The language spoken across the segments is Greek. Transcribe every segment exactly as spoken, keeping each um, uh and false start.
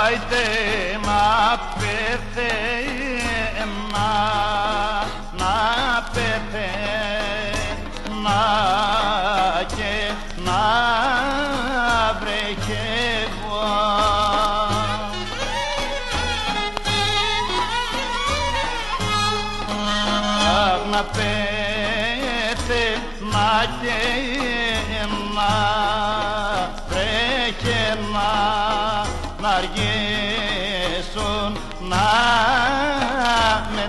άιτε να πεθαίνα, να πεθαίνα και να βρέχευω. Να πέθαινα και να βρέχαινα, να αργήσουν να με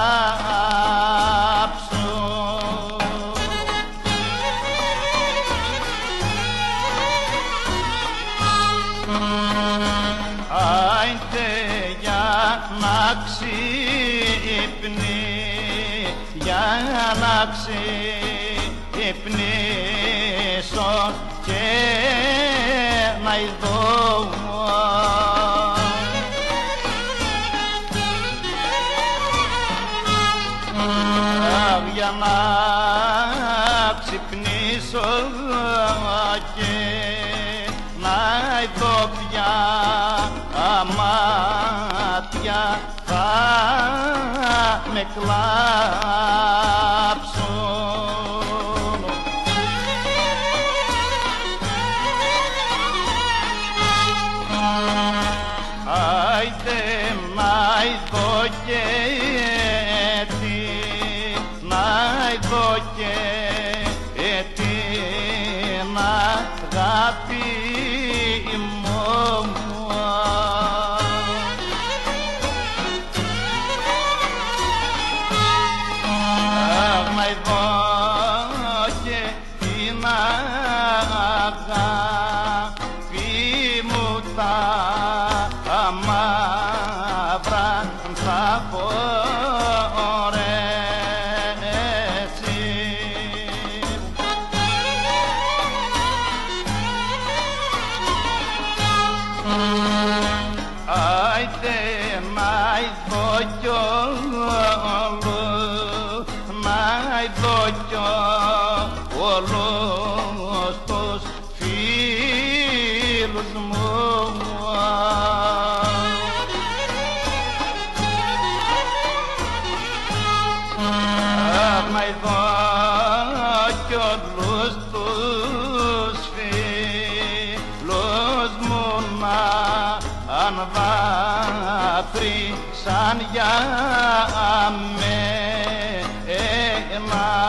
θάψουν. Άιντε για να ξυπνεί, για να ξυπνήσω και να ειδώ. Για να ξυπνήσω και να ειδώ πια μάτια θα με κλάψουν. Άιντε να ειδώ και τι, να ειδώ και την αγάπη μου. Να ειδώ και την αγάπη μου, τα μαύρα θα φορέσει. Άιτε να ειδώ κι όλους, να ειδώ κι όλους τους φίλους μου. Να ειδώ κι όλους τους φίλους μου να ανβάθρισαν για μένα.